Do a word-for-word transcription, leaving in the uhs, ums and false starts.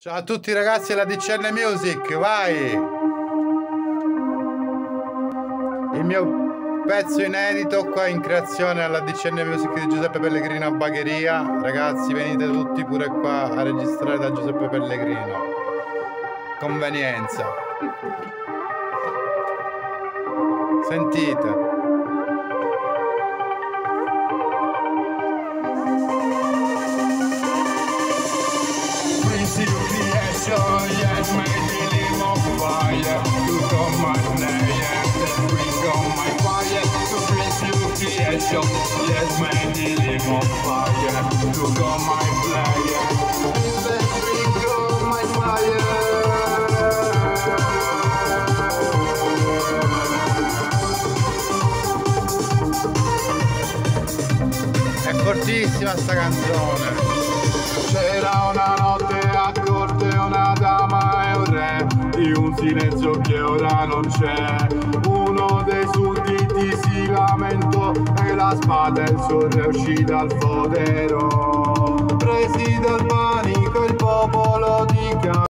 Ciao a tutti ragazzi alla D C N Music, vai! Il mio pezzo inedito qua in creazione alla D C N Music di Giuseppe Pellegrino a Bagheria. Ragazzi, venite tutti pure qua a registrare da Giuseppe Pellegrino. Convenienza. Sentite. Yes, my feeling of fire to come my player, bring on my fire to bring you creation. Yes, my feeling of fire to come my player, bring on my fire. È fortissima sta canzone. C'era una notte a corte una dama e un re, di un silenzio che ora non c'è. Uno dei sudditi si lamentò e la spada e il suo re uscì dal fodero.